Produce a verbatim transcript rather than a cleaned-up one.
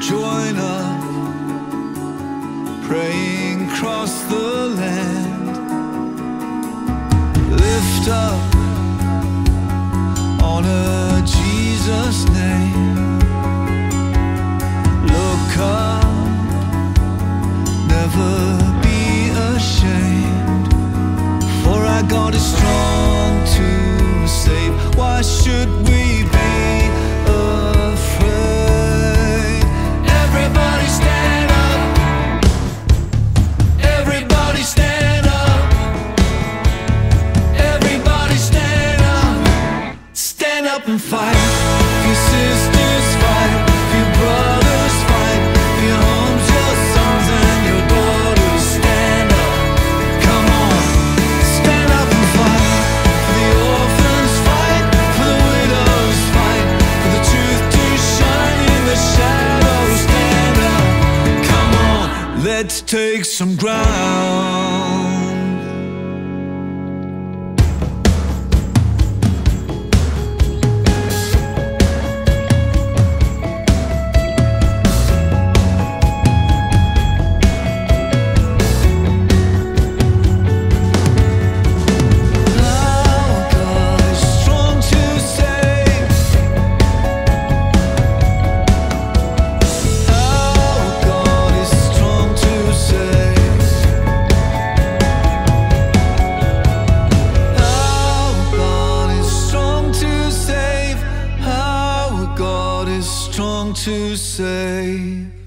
join up, praying across the land. Lift up, honor Jesus' name. Look up, never be ashamed, for our God is strong to save. Why should we be afraid? Everybody stand up, everybody stand up, everybody stand up. Stand up and fight for your sisters, fight for your brothers, fight for your homes, your sons and your daughters. Stand up, come on, stand up and fight for the orphans, fight for the widows, fight for the truth to shine in the shadows. Stand up, come on, let's take some ground. To save.